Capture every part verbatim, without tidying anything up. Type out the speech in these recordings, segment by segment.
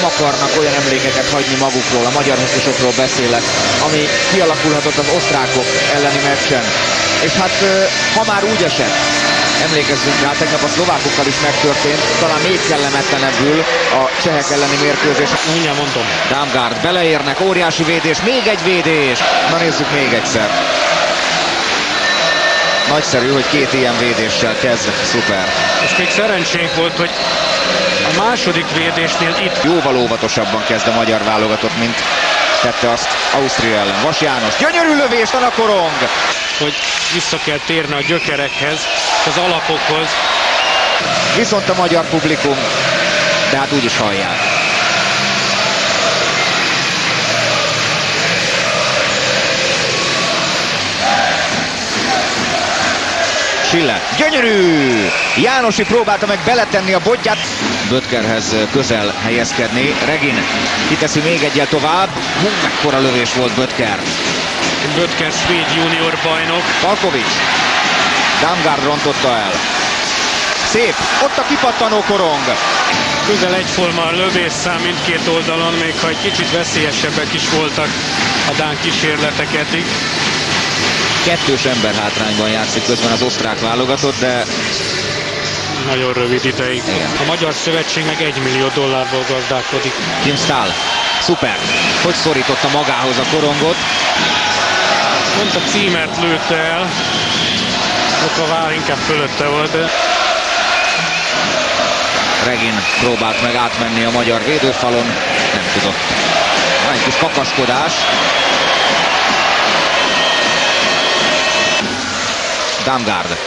nem akarnak olyan emlékeket hagyni magukról, a magyar hosszosokról beszélek, ami kialakulhatott az osztrákok elleni meccsen. És hát ha már úgy esett, emlékezzünk rá, tegnap a szlovákokkal is megtörtént, talán még kellemetlenebbül a csehek elleni mérkőzés. Mindjárt mondom. Damgaard beleérnek, óriási védés, még egy védés. Na nézzük még egyszer. Nagyszerű, hogy két ilyen védéssel kezd, szuper. És még szerencsénk volt, hogy a második védésnél itt jóval óvatosabban kezd a magyar válogatott, mint tette azt Ausztria ellen. Vas János, gyönyörű lövés, van a korong! Hogy vissza kell térni a gyökerekhez, az alapokhoz. Viszont a magyar publikum, de hát úgy is hallják. Schiller, gyönyörű! Jánosi próbálta meg beletenni a botját. Böttgerhez közel helyezkedni. Regin kiteszi még egyel tovább. Hú, mekkora lövés volt Böttger. Böttger svéd junior bajnok. Palkovics. Damgaard rontotta el. Szép, ott a kipattanó korong. Közel egyforma a lövésszám mindkét oldalon, még ha egy kicsit veszélyesebbek is voltak a dán kísérletek eddig. Kettős ember hátrányban játszik közben az osztrák válogatott, de nagyon rövid ideig. Igen. A Magyar Szövetség meg egy millió dollárból gazdálkodik. Kim Stahl, szuper, hogy szorította magához a korongot. Pont a címert lőtte el, ott a vár inkább fölötte volt, de... Regin próbált meg átmenni a magyar védőfalon, nem tudott. Van egy kis kakaskodás. Damgaard.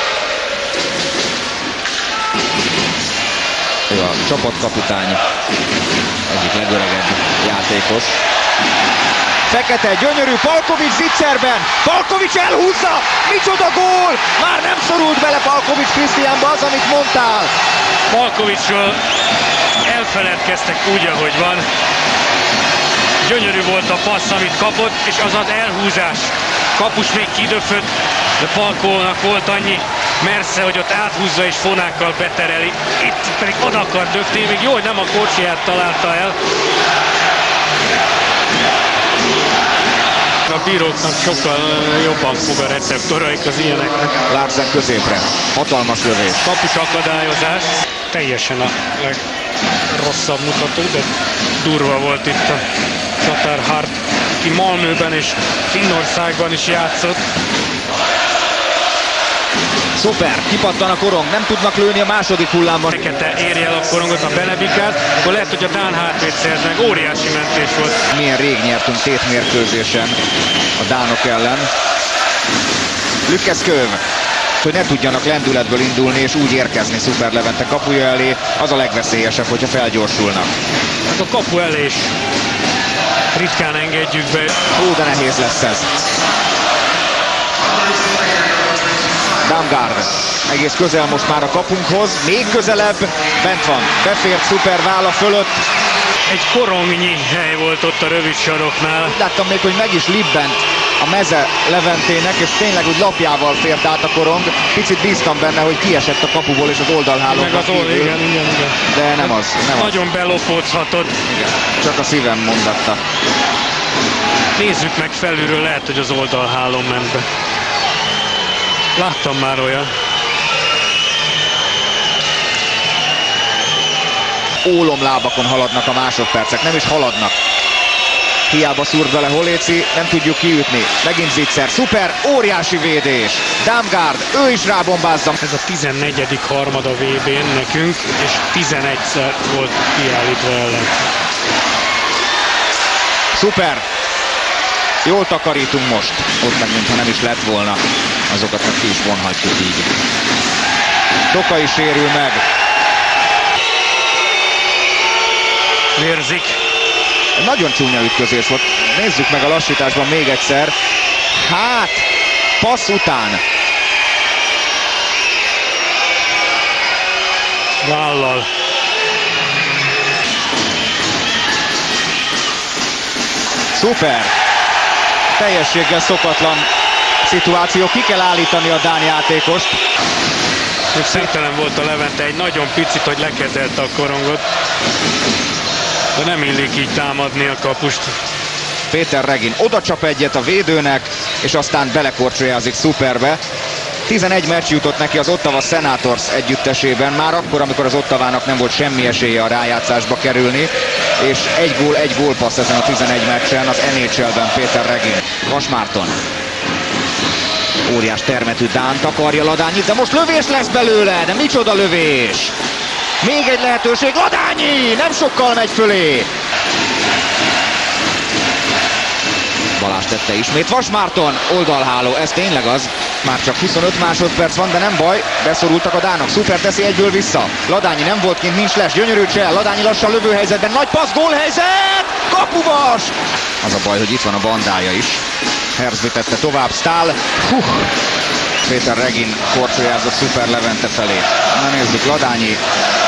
Ő a csapatkapitány, egyik legöregebb játékos. Fekete, gyönyörű, Palkovics zicserben, Palkovics elhúzza, micsoda gól! Már nem szorult bele Palkovics Krisztiánba, az, amit mondtál. Palkovicsról elfeledkeztek úgy, ahogy van. Gyönyörű volt a passz, amit kapott, és az az elhúzás. Kapus még kidöfött, de Palkónak volt annyi mersze, hogy ott áthúzza és fonákkal betereli. Itt pedig oda akar dögni, még jó, hogy nem a kocsiját találta el. A bíróknak sokkal jobban fog a receptoraik az ilyeneknek. Larsen középre, hatalmas lövés. Kapus akadályozás, teljesen a legrosszabb mutató, de durva volt itt a Csatár Hart, aki Malmöben és Finnországban is játszott. Szuper, kipattan a korong, nem tudnak lőni a második hullámban. Fekete érje el a korongot, a Benebikát, akkor lehet, hogy a dán hátvét szerz meg, óriási mentés volt. Milyen rég nyertünk tétmérkőzésen a dánok ellen. Lükkeszköv, hogy ne tudjanak lendületből indulni és úgy érkezni Szuper Levente kapuja elé, az a legveszélyesebb, hogyha felgyorsulnak. Hát a kapu elé is ritkán engedjük be. Ó, de nehéz lesz ez. Damgaard egész közel most már a kapunkhoz, még közelebb, bent van, befért Szuper válla fölött. Egy korongnyi hely volt ott a rövid saroknál. Láttam még, hogy meg is libbent a meze Leventének, és tényleg úgy lapjával fért át a korong. Picit bíztam benne, hogy kiesett a kapuból és az oldalhálónak. Meg az old, igen, igen, igen. De nem az, nem Nagyon az. belopózhatott. Igen. Csak a szívem mondatta. Nézzük meg felülről, lehet, hogy az oldalhálón ment be. Láttam már olyan. Ólomlábakon haladnak a másodpercek, nem is haladnak. Hiába szúrt bele Holéci, nem tudjuk kiütni. Megint Zicser, szuper, óriási védés. Damgaard, ő is rábombázza. Ez a tizennegyedik harmad a vé bén nekünk, és tizenegyszer volt kiállítva ellen. Szuper. Jól takarítunk most. Ott meg mintha nem is lett volna. Azokat meg ki is vonhatjuk így. Tokai sérül meg. Vérzik. Nagyon csúnya ütközés volt. Nézzük meg a lassításban még egyszer. Hát, passz után. Vállal. Szuper. Teljességgel szokatlan szituáció. Ki kell állítani a dán játékost. Szintelen volt a Levente egy nagyon picit, hogy lekezelte a korongot. De nem illik így támadni a kapust. Péter Regin oda csap egyet a védőnek, és aztán belekorcsolyázik szuperbe. tizenegy meccs jutott neki az Ottawa Senators együttesében, már akkor, amikor az Ottavának nem volt semmi esélye a rájátszásba kerülni, és egy gól, egy gólpassz ezen a tizenegy meccsen az en há el-ben Péter Regin. Vas Márton. Óriás termetű Dán takarja Ladányit, de most lövés lesz belőle, de micsoda lövés! Még egy lehetőség, Ladányi! Nem sokkal megy fölé! Balázs tette ismét, Vas Márton, oldalháló, ez tényleg az. Már csak huszonöt másodperc van, de nem baj, beszorultak a dánok, szuper teszi egyből vissza. Ladányi nem volt kint, nincs les, gyönyörű csel, Ladányi lassan lövőhelyzetben, nagy passz, gólhelyzet! Kapuvas! Az a baj, hogy itt van a bandája is. Herzbi tette tovább, Stál. Hú. Péter Regin korcsolyázott szuper Levente felé. Na nézzük, Ladányi.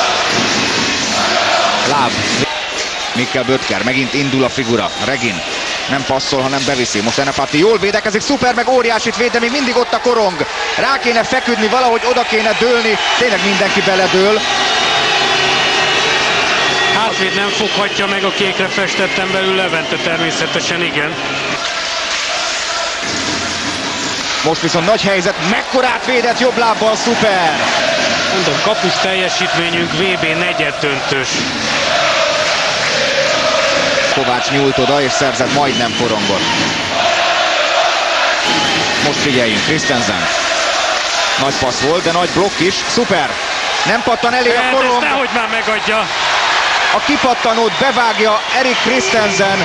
Láb. Mikkel Böttger, megint indul a figura. Regin nem passzol, hanem beviszi. Most Enepati jól védekezik, szuper, meg óriásit véd, de még mindig ott a korong. Rá kéne feküdni, valahogy oda kéne dőlni. Tényleg mindenki beledől. Hátvéd nem foghatja meg a kékre festetten belül, Levente természetesen igen. Most viszont nagy helyzet, mekkorát védett jobb lábbal, szuper! Mondom, kapus teljesítményünk vé bé negyeddöntős. Kovács nyújt oda és szerzett majdnem korongot. Most figyeljünk, Christensen. Nagy passz volt, de nagy blokk is, szuper! Nem pattan elé a korong. Ez nehogy már megadja. A kipattanót bevágja Erik Christensen.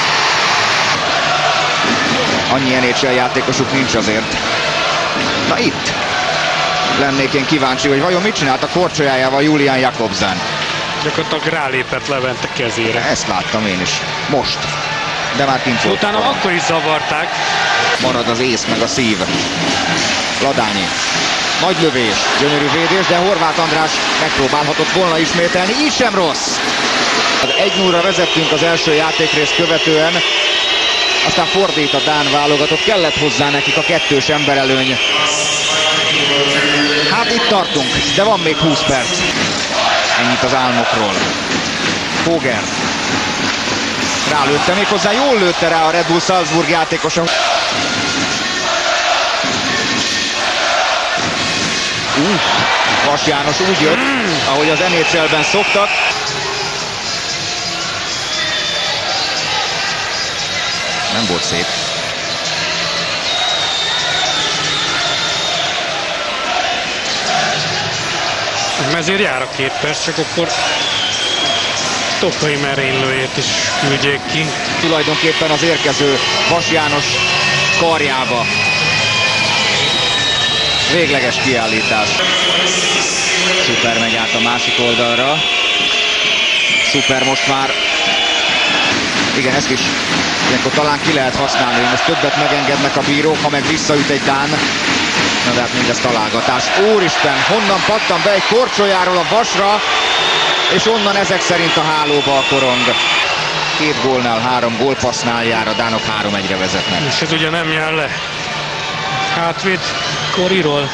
Annyi en há el játékosuk nincs azért. Na itt lennék én kíváncsi, hogy vajon mit csinált a korcsolyájával Julian Jakobsen. Gyakorlatilag rálépett Levente kezére. Ezt láttam én is. Most. De már kint volt. Utána akkor is zavarták. Marad az ész meg a szív. Ladányi. Nagy lövés, gyönyörű védés, de Horváth András megpróbálhatott volna ismételni. Így sem rossz. egy nullra vezettünk az első játékrészt követően. Aztán fordít a dán válogatott, kellett hozzá nekik a kettős emberelőny. Hát itt tartunk, de van még húsz perc. Ennyit az álmokról. Foger. Rálőtte, méghozzá jól lőtte rá a Red Bull Salzburg játékosa. Uh, Vas János úgy jött, ahogy az en há el-ben szoktak. Nem volt szép. Ezért jár a két perc, csak akkor Tokai merénylőjét is küldjék ki. Tulajdonképpen az érkező Vas János karjába. Végleges kiállítás. Szuper megy át a másik oldalra. Szuper most már. Igen, ezt is ilyenkor talán ki lehet használni, hogy most többet megengednek a bírók, ha meg visszaüt egy dán. Na de hát mindez találgatás. Úristen, honnan pattan be egy korcsolyáról a Vasra, és onnan ezek szerint a hálóba a korong. Két gólnál, három gólpassznál jár, a dánok három egyre vezetnek. És ez ugye nem jár le. Hátvéd Koriról.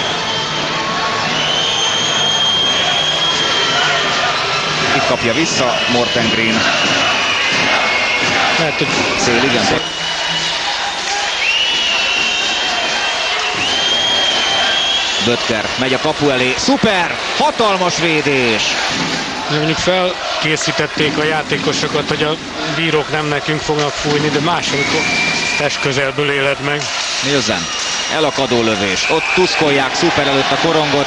Itt kapja vissza Morten Green. Lehet, hogy szél, igen. Szél. Böttger megy a kapu elé. Szuper! Hatalmas védés! Mondjuk felkészítették a játékosokat, hogy a bírók nem nekünk fognak fújni, de másodikor testközelből éled meg. Nielsen, elakadó lövés. Ott tuszkolják szuper előtt a korongot.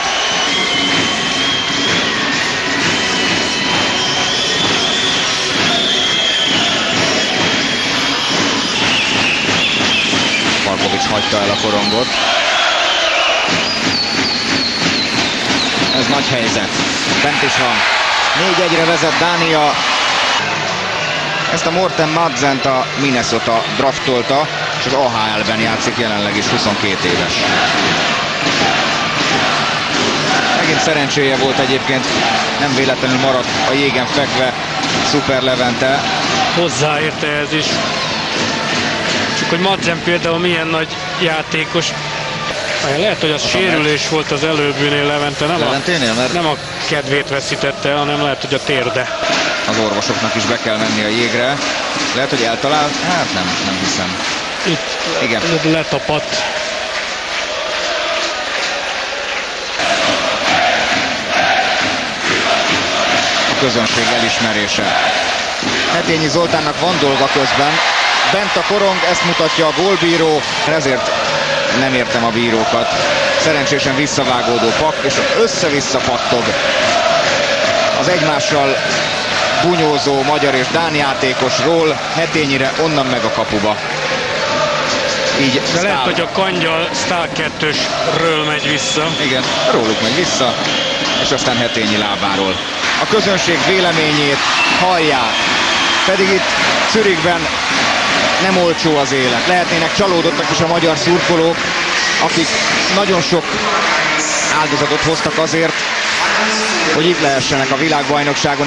Parkovics hagyta el a korongot. Ez nagy helyzet. Bent is van. négy egyre vezet Dánia. Ezt a Morten Madzent a Minnesota draftolta, és az á há el-ben játszik jelenleg is, huszonkét éves. Megint szerencséje volt egyébként, nem véletlenül maradt a jégen fekve Szuper Levente. Hozzáérte ez is. Csak hogy Madzen például milyen nagy játékos. Lehet, hogy az sérülés volt az előbbűnél Levente, nem a, mert... nem a kedvét veszítette, hanem lehet, hogy a térde. Az orvosoknak is be kell menni a jégre. Lehet, hogy eltalál? Hát nem, nem hiszem. Itt igen. Letapadt. A közönség elismerése. Hetényi Zoltánnak van dolga közben. Bent a korong, ezt mutatja a gólbíró, ezért nem értem a bírókat. Szerencsésen visszavágódó pak, és össze-vissza pattog az egymással bunyózó magyar és dán játékosról Hetényire, onnan meg a kapuba. Így de Stál... lehet, hogy a Kangyal Stál kettősről megy vissza. Igen, róluk megy vissza, és aztán Hetényi lábáról. A közönség véleményét hallják, pedig itt Zürichben nem olcsó az élet. Lehetnének csalódottak is a magyar szurkolók, akik nagyon sok áldozatot hoztak azért, hogy itt lehessenek a világbajnokságon.